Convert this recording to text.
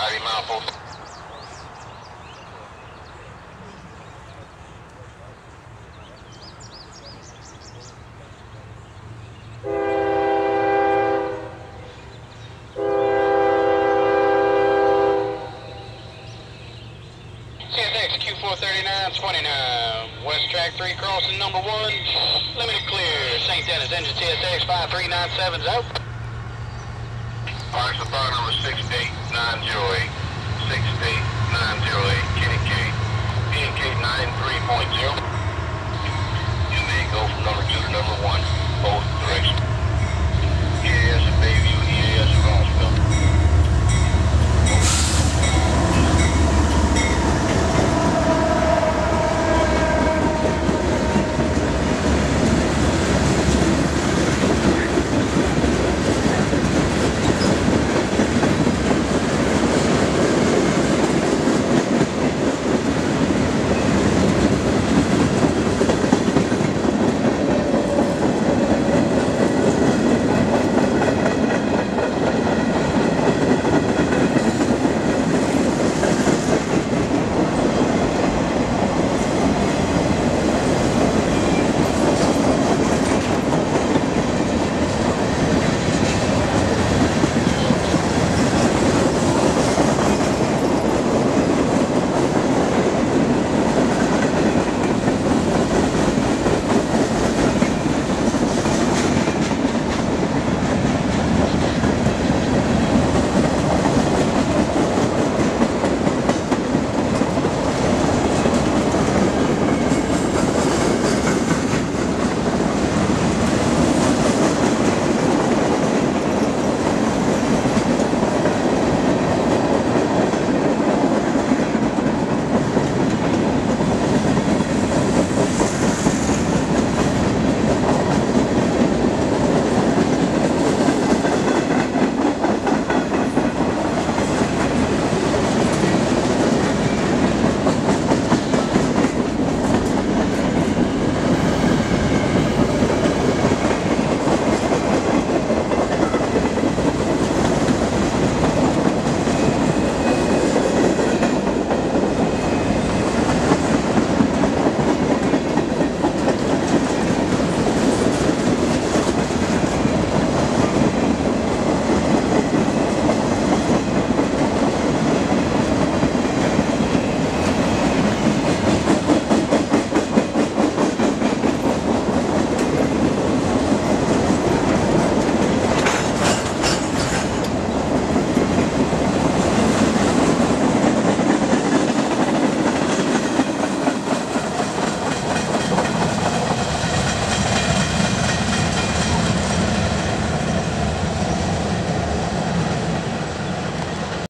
90 mile full. CSX Q-439, 29, West Track 3 crossing number 1, limited clear, St. Dennis engine CSX 5397's out. Alright, so fire number 68908, 68908, Kenny K, PNK 93.0. You may go from number 2 to number 1.